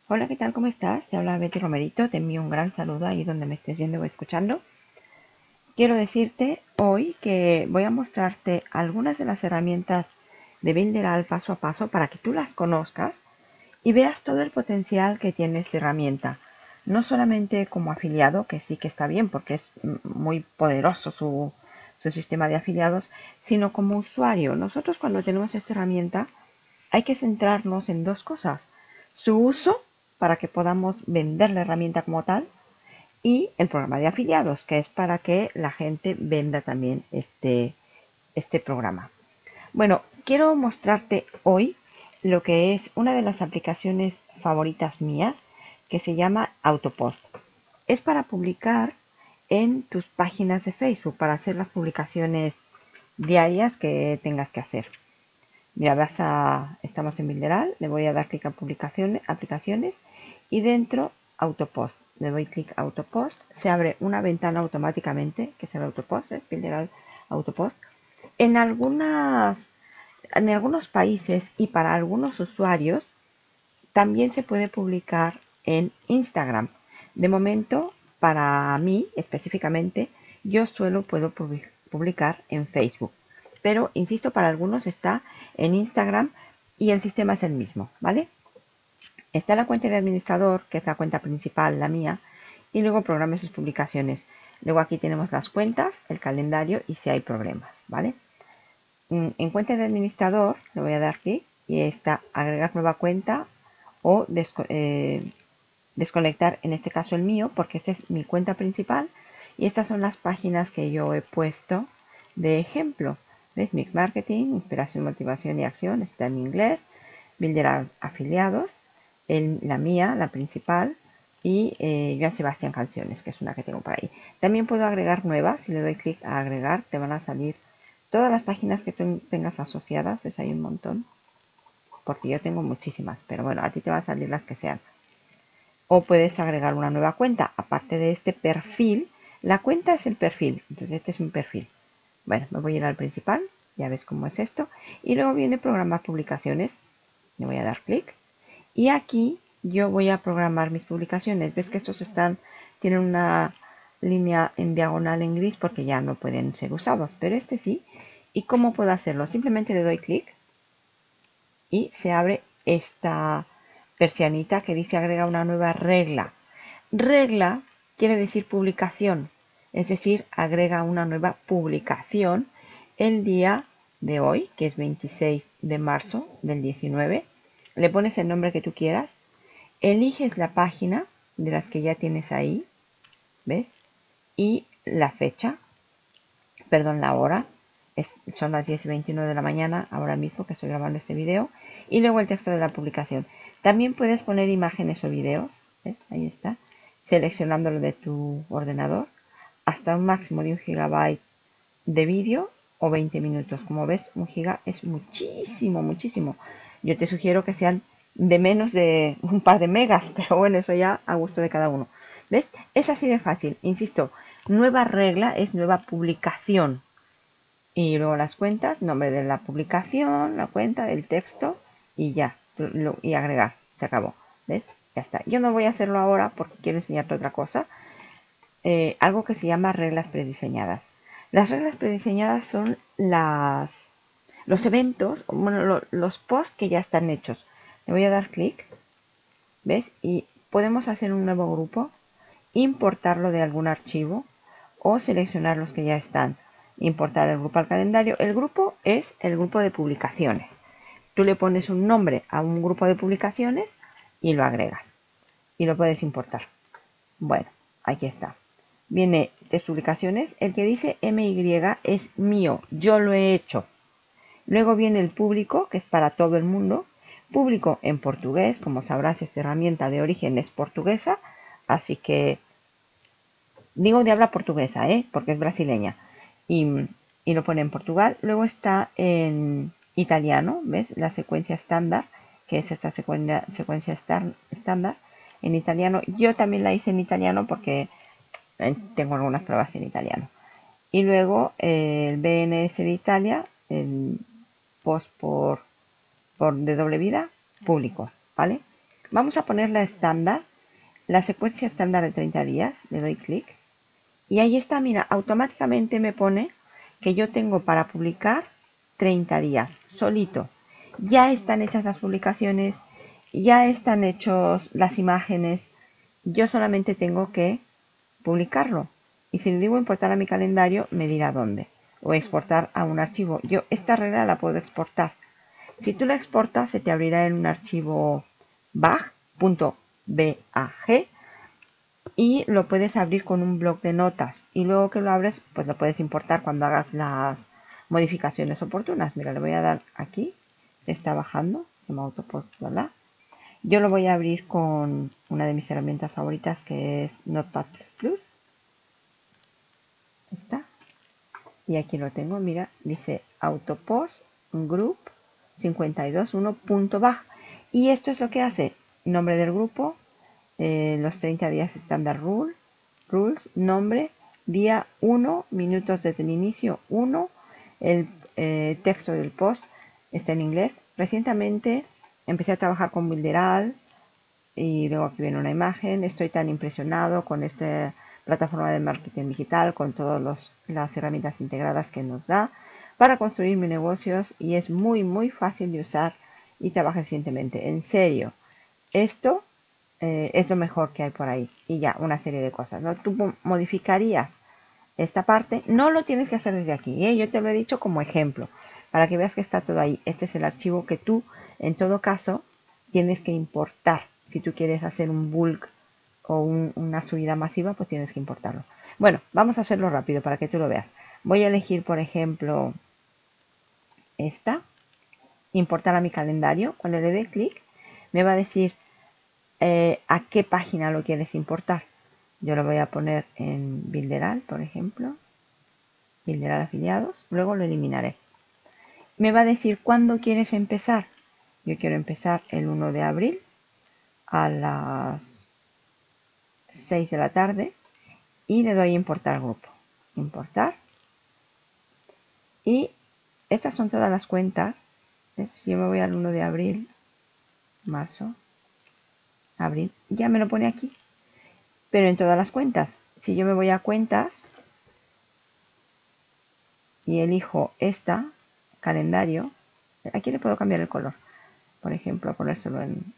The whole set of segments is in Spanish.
Hola, ¿qué tal? ¿Cómo estás? Te habla Betty Romerito. Te envío un gran saludo ahí donde me estés viendo o escuchando. Quiero decirte hoy que voy a mostrarte algunas de las herramientas de Builderall paso a paso para que tú las conozcas y veas todo el potencial que tiene esta herramienta. No solamente como afiliado, que sí que está bien porque es muy poderoso su sistema de afiliados, sino como usuario. Nosotros cuando tenemos esta herramienta hay que centrarnos en dos cosas: su uso para que podamos vender la herramienta como tal y el programa de afiliados, que es para que la gente venda también este programa. Bueno, quiero mostrarte hoy lo que es una de las aplicaciones favoritas mías, que se llama Autopost. Es para publicar en tus páginas de Facebook, para hacer las publicaciones diarias que tengas que hacer. Mira, estamos en Builderall, le voy a dar clic a publicaciones, aplicaciones y dentro Autopost. Le doy clic a Autopost, se abre una ventana automáticamente, que es el Autopost, ¿ves? Builderall Autopost. En algunos países y para algunos usuarios también se puede publicar en Instagram. De momento, para mí específicamente, yo puedo publicar en Facebook. Pero, insisto, para algunos está en Instagram y el sistema es el mismo, ¿vale? Está la cuenta de administrador, que es la cuenta principal, la mía, y luego programas y publicaciones. Luego aquí tenemos las cuentas, el calendario y si hay problemas, ¿vale? En cuenta de administrador le voy a dar clic y está agregar nueva cuenta o desconectar, en este caso el mío, porque esta es mi cuenta principal y estas son las páginas que yo he puesto de ejemplo. ¿Ves? Mix Marketing, Inspiración, Motivación y Acción, está en inglés. Builder Afiliados, la mía, la principal, y Joan Sebastián Canciones, que es una que tengo por ahí. También puedo agregar nuevas. Si le doy clic a agregar, te van a salir todas las páginas que tú tengas asociadas. ¿Ves? Hay un montón, porque yo tengo muchísimas, pero bueno, a ti te van a salir las que sean. O puedes agregar una nueva cuenta, aparte de este perfil. La cuenta es el perfil, entonces este es mi perfil. Bueno, me voy a ir al principal, ya ves cómo es esto. Y luego viene programar publicaciones. Le voy a dar clic. Y aquí yo voy a programar mis publicaciones. Ves que estos tienen una línea en diagonal en gris porque ya no pueden ser usados, pero este sí. ¿Y cómo puedo hacerlo? Simplemente le doy clic y se abre esta persianita que dice agrega una nueva regla. Regla quiere decir publicación, es decir, agrega una nueva publicación el día de hoy, que es 26 de marzo del 19. Le pones el nombre que tú quieras, eliges la página de las que ya tienes ahí, ¿ves? Y la fecha, perdón, la hora. Son las 10:21 de la mañana, ahora mismo que estoy grabando este video. Y luego el texto de la publicación. También puedes poner imágenes o videos, ¿ves? Ahí está. Seleccionándolo de tu ordenador. Hasta un máximo de 1 GB de vídeo o 20 minutos. Como ves, 1 GB es muchísimo, muchísimo. Yo te sugiero que sean de menos de un par de megas, pero bueno, eso ya a gusto de cada uno. ¿Ves? Es así de fácil. Insisto, nueva regla es nueva publicación. Y luego las cuentas, nombre de la publicación, la cuenta, el texto y ya. Y agregar. Se acabó. ¿Ves? Ya está. Yo no voy a hacerlo ahora porque quiero enseñarte otra cosa. Algo que se llama reglas prediseñadas. Las reglas prediseñadas son los eventos, bueno, los posts que ya están hechos. Le voy a dar clic, ¿ves? Y podemos hacer un nuevo grupo, importarlo de algún archivo o seleccionar los que ya están. Importar el grupo al calendario. El grupo es el grupo de publicaciones. Tú le pones un nombre a un grupo de publicaciones y lo agregas. Y lo puedes importar. Bueno, aquí está. Viene de publicaciones. El que dice MY es mío. Yo lo he hecho. Luego viene el público, que es para todo el mundo. Público en portugués. Como sabrás, esta herramienta de origen es portuguesa. Así que digo de habla portuguesa, porque es brasileña. Y lo pone en Portugal. Luego está en italiano, ¿ves? La secuencia estándar, que es esta secuencia estándar en italiano. Yo también la hice en italiano porque tengo algunas pruebas en italiano. Y luego el BNS de Italia, el post por de doble vida, público, ¿vale? Vamos a ponerla estándar, la secuencia estándar de 30 días. Le doy clic. Y ahí está, mira, automáticamente me pone que yo tengo para publicar 30 días, solito. Ya están hechas las publicaciones, ya están hechos las imágenes. Yo solamente tengo que publicarlo. Y si le digo importar a mi calendario, me dirá dónde. O exportar a un archivo. Yo esta regla la puedo exportar. Si tú la exportas, se te abrirá en un archivo bag.bag y lo puedes abrir con un bloc de notas. Y luego que lo abres, pues lo puedes importar cuando hagas las modificaciones oportunas. Mira, le voy a dar aquí. Está bajando. Se me autopost, ¿verdad? Yo lo voy a abrir con una de mis herramientas favoritas, que es Notepad++. Está. Y aquí lo tengo, mira, dice Autopost Group 521.bag. Y esto es lo que hace: nombre del grupo, los 30 días estándar rules, nombre, día 1, minutos desde el inicio 1, el texto del post está en inglés. Recientemente empecé a trabajar con Builderall y luego aquí viene una imagen. Estoy tan impresionado con esta plataforma de marketing digital, con todas las herramientas integradas que nos da para construir mis negocios, y es muy fácil de usar y trabaja eficientemente. En serio, esto es lo mejor que hay por ahí. Y ya, una serie de cosas, ¿no? Tú modificarías esta parte, no lo tienes que hacer desde aquí, ¿eh? Yo te lo he dicho como ejemplo, para que veas que está todo ahí. Este es el archivo que tú, en todo caso, tienes que importar. Si tú quieres hacer un bulk o una subida masiva, pues tienes que importarlo. Bueno, vamos a hacerlo rápido para que tú lo veas. Voy a elegir, por ejemplo, esta, importar a mi calendario. Cuando le dé clic, me va a decir a qué página lo quieres importar. Yo lo voy a poner en Builderall, por ejemplo. Builderall afiliados. Luego lo eliminaré. Me va a decir cuándo quieres empezar. Yo quiero empezar el 1 de abril a las 6 de la tarde. Y le doy a importar grupo. Importar. Y estas son todas las cuentas. Si yo me voy al 1 de abril, marzo, abril, ya me lo pone aquí. Pero en todas las cuentas. Si yo me voy a cuentas y elijo esta, calendario, aquí le puedo cambiar el color. Por ejemplo, ponérselo en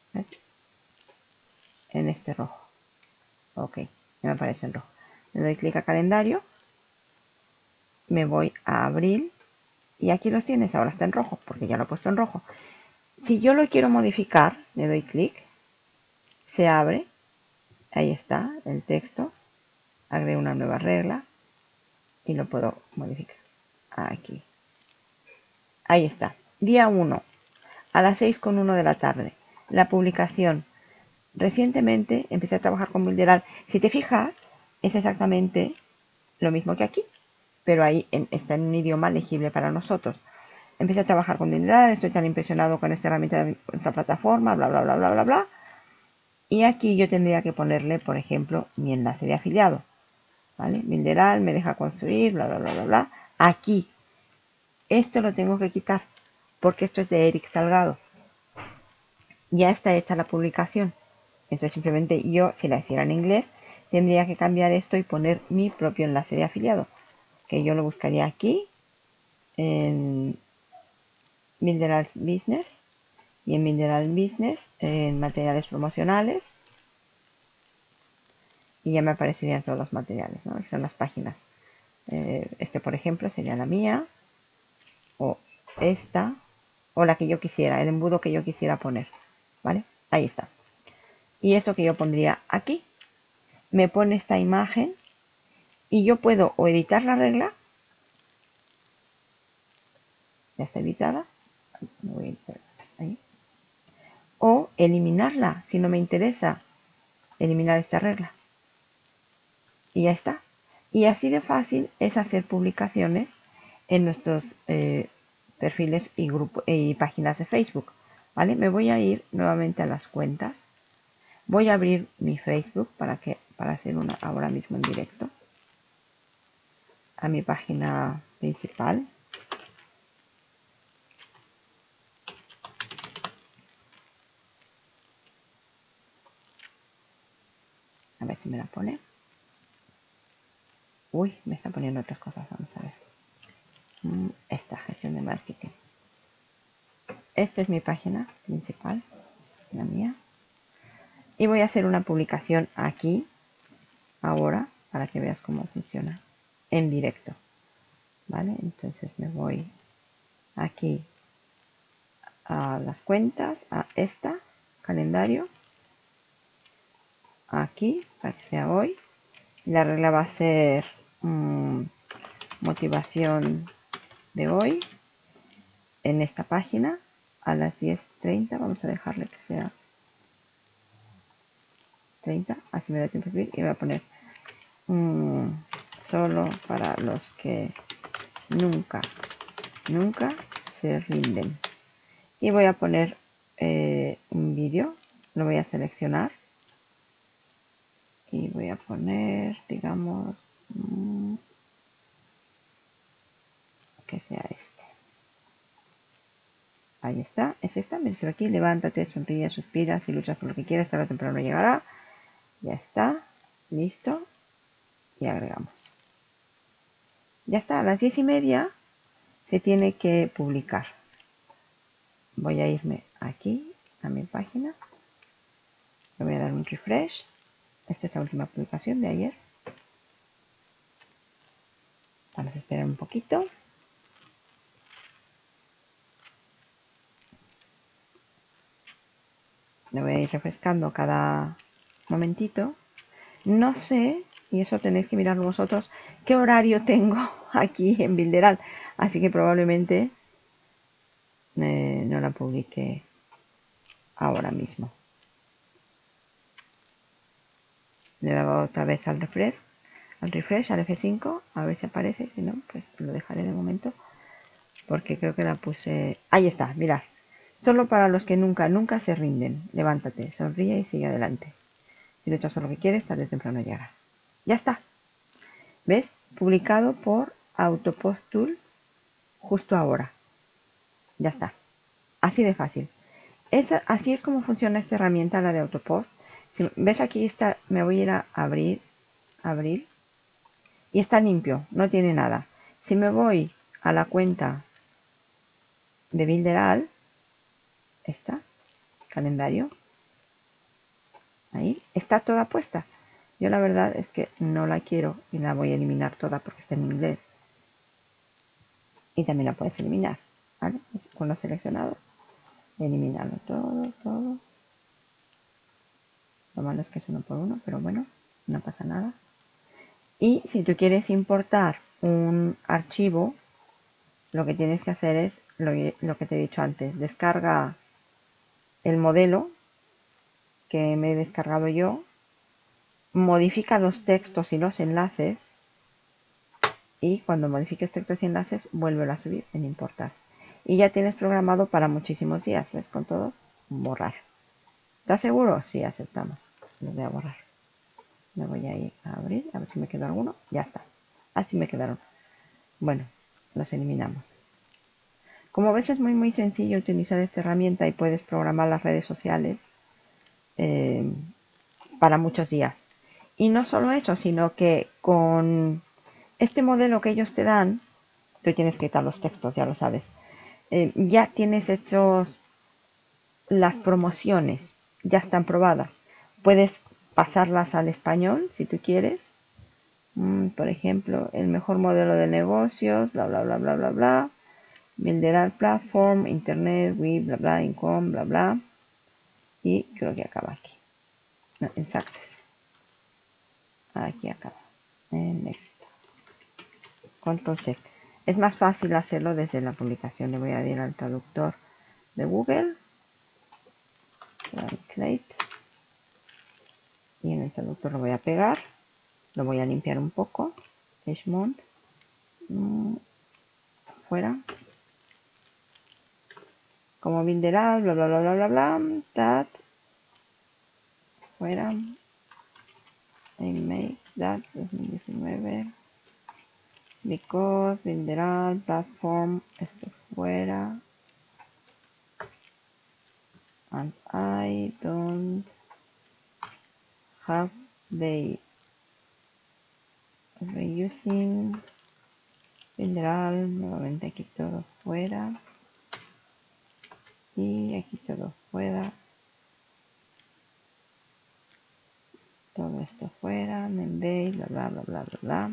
este rojo. Ok, ya me aparece en rojo. Le doy clic a calendario, me voy a abril y aquí los tienes. Ahora está en rojo porque ya lo he puesto en rojo. Si yo lo quiero modificar, le doy clic, se abre, ahí está el texto, agrego una nueva regla y lo puedo modificar. Aquí. Ahí está. Día 1, a las 6:01 de la tarde. La publicación. Recientemente empecé a trabajar con Builderall. Si te fijas, es exactamente lo mismo que aquí, pero ahí está en un idioma legible para nosotros. Empecé a trabajar con Builderall, estoy tan impresionado con esta herramienta de esta plataforma, bla, bla, bla, bla, bla, bla. Y aquí yo tendría que ponerle, por ejemplo, mi enlace de afiliado. ¿Vale? Builderall me deja construir, bla, bla, bla, bla, bla. Aquí. Esto lo tengo que quitar, porque esto es de Eric Salgado. Ya está hecha la publicación. Entonces simplemente yo, si la hiciera en inglés, tendría que cambiar esto y poner mi propio enlace de afiliado, que yo lo buscaría aquí en Builderall Business, y en Builderall Business en materiales promocionales, y ya me aparecerían todos los materiales, ¿no? Que son las páginas. Este, por ejemplo, sería la mía, o esta, o la que yo quisiera, el embudo que yo quisiera poner, ¿vale? Ahí está. Y esto que yo pondría aquí, me pone esta imagen y yo puedo o editar la regla, ya está editada, ahí, o eliminarla si no me interesa eliminar esta regla. Y ya está. Y así de fácil es hacer publicaciones en nuestros perfiles y páginas de Facebook. ¿Vale? Me voy a ir nuevamente a las cuentas. Voy a abrir mi Facebook para hacer una ahora mismo en directo. A mi página principal. A ver si me la pone. Uy, me está poniendo otras cosas. Vamos a ver. Esta, gestión de marketing. Esta es mi página principal, la mía. Y voy a hacer una publicación aquí, ahora, para que veas cómo funciona en directo. ¿Vale? Entonces me voy aquí a las cuentas, a esta, calendario. Aquí, para que sea hoy. La regla va a ser motivación de hoy en esta página a las 10:30. Vamos a dejarle que sea 30, así me da tiempo de escribir. Y voy a poner solo para los que nunca se rinden. Y voy a poner un vídeo, lo voy a seleccionar y voy a poner, digamos, que sea este. Ahí está, es esta, me dice aquí, levántate, sonríe, suspira, si luchas por lo que quieres, tarde o temprano llegará. Ya está, listo, y agregamos. Ya está, a las 10:30 se tiene que publicar. Voy a irme aquí a mi página, le voy a dar un refresh. Esta es la última publicación de ayer. Vamos a esperar un poquito. Le voy a ir refrescando cada momentito. No sé, y eso tenéis que mirarlo vosotros, qué horario tengo aquí en Builderall. Así que probablemente no la publique ahora mismo. Le doy otra vez al refresh, al F5, a ver si aparece. Si no, pues lo dejaré de momento. Porque creo que la puse... Ahí está, mirad. Solo para los que nunca se rinden. Levántate, sonríe y sigue adelante. Si luchas por lo que quieres, tarde o temprano llegará. Ya está. ¿Ves? Publicado por Autopost Tool justo ahora. Ya está. Así de fácil. Así es como funciona esta herramienta, la de Autopost. Si ves aquí está, me voy a ir a abrir, y está limpio, no tiene nada. Si me voy a la cuenta de Builderall, esta, calendario, ahí, está toda puesta. Yo la verdad es que no la quiero y la voy a eliminar toda porque está en inglés. Y también la puedes eliminar, ¿vale? Con los seleccionados, eliminarlo todo. Lo malo es que es uno por uno, pero bueno, no pasa nada. Y si tú quieres importar un archivo, lo que tienes que hacer es lo que te he dicho antes. Descarga el modelo que me he descargado yo, modifica los textos y los enlaces, y cuando modifiques textos y enlaces, vuélvelo a subir en importar. Y ya tienes programado para muchísimos días, ¿ves? Con todo, borrar. ¿Estás seguro? Sí, aceptamos. Los voy a borrar. Me voy a ir a abrir, a ver si me queda alguno. Ya está. Así me quedaron. Bueno, los eliminamos. Como ves, es muy sencillo utilizar esta herramienta y puedes programar las redes sociales para muchos días. Y no solo eso, sino que con este modelo que ellos te dan, tú tienes que quitar los textos, ya lo sabes. Ya tienes hechos las promociones, ya están probadas. Puedes pasarlas al español si tú quieres. Por ejemplo, el mejor modelo de negocios, bla, bla, bla, bla, bla, bla. Builderall Platform, Internet, Web, bla, bla, Income, bla, bla. Y creo que acaba aquí. No, en Success. Aquí acaba. En éxito. Control C. Es más fácil hacerlo desde la publicación. Le voy a ir al traductor de Google. Translate. Y en el traductor lo voy a pegar. Lo voy a limpiar un poco. Edgemont. Fuera. Como Builderall, bla, bla, bla, bla, bla, bla. That. Fuera. I make that 2019. Because Builderall Platform. Esto fuera. And I don't have de reusing, general, nuevamente aquí todo fuera y aquí todo fuera, todo esto fuera, membase, bla bla bla bla bla bla.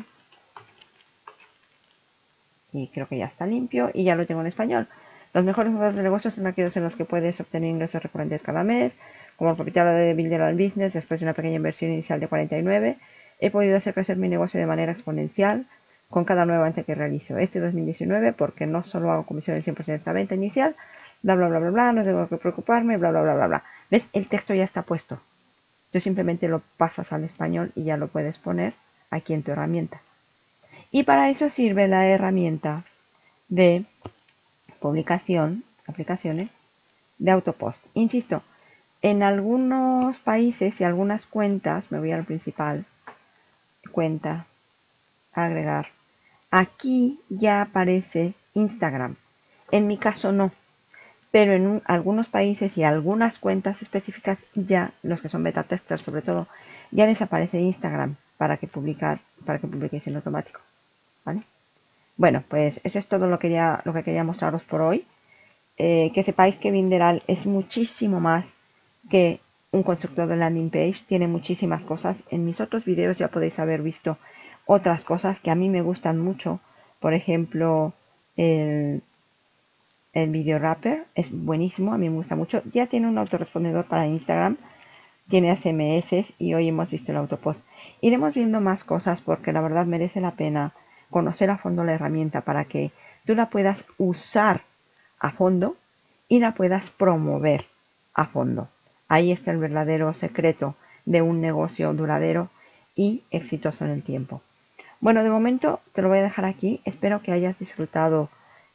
Y creo que ya está limpio y ya lo tengo en español. Los mejores modelos de negocios son aquellos en los que puedes obtener ingresos recurrentes cada mes, como el capital de Builder Business. Después de una pequeña inversión inicial de 49, he podido hacer crecer mi negocio de manera exponencial con cada nueva venta que realizo. Este 2019, porque no solo hago comisiones 100% de esta venta inicial, bla bla bla bla bla, no tengo que preocuparme, bla bla bla bla bla. ¿Ves? El texto ya está puesto. Tú simplemente lo pasas al español y ya lo puedes poner aquí en tu herramienta. Y para eso sirve la herramienta de publicación, aplicaciones de autopost. Insisto, en algunos países y algunas cuentas, me voy al principal, cuenta, agregar. Aquí ya aparece Instagram. En mi caso no, pero en algunos países y algunas cuentas específicas ya, los que son beta testers sobre todo, ya les aparece Instagram para que publiquéis en automático. ¿Vale? Bueno, pues eso es todo lo que quería mostraros por hoy. Que sepáis que Vinderal es muchísimo más que un constructor de landing page. Tiene muchísimas cosas. En mis otros vídeos ya podéis haber visto otras cosas que a mí me gustan mucho. Por ejemplo, el video wrapper es buenísimo. A mí me gusta mucho. Ya tiene un autorrespondedor para Instagram. Tiene SMS y hoy hemos visto el autopost. Iremos viendo más cosas porque la verdad merece la pena conocer a fondo la herramienta para que tú la puedas usar a fondo y la puedas promover a fondo. Ahí está el verdadero secreto de un negocio duradero y exitoso en el tiempo. Bueno, de momento te lo voy a dejar aquí. Espero que hayas disfrutado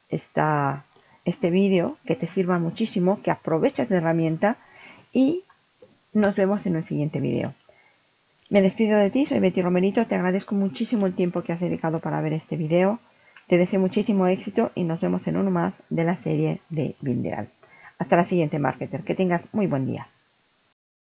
este vídeo, que te sirva muchísimo, que aproveches la herramienta y nos vemos en el siguiente vídeo. Me despido de ti, soy Betty Romerito, te agradezco muchísimo el tiempo que has dedicado para ver este vídeo. Te deseo muchísimo éxito y nos vemos en uno más de la serie de Vinderal. Hasta la siguiente, marketer. Que tengas muy buen día.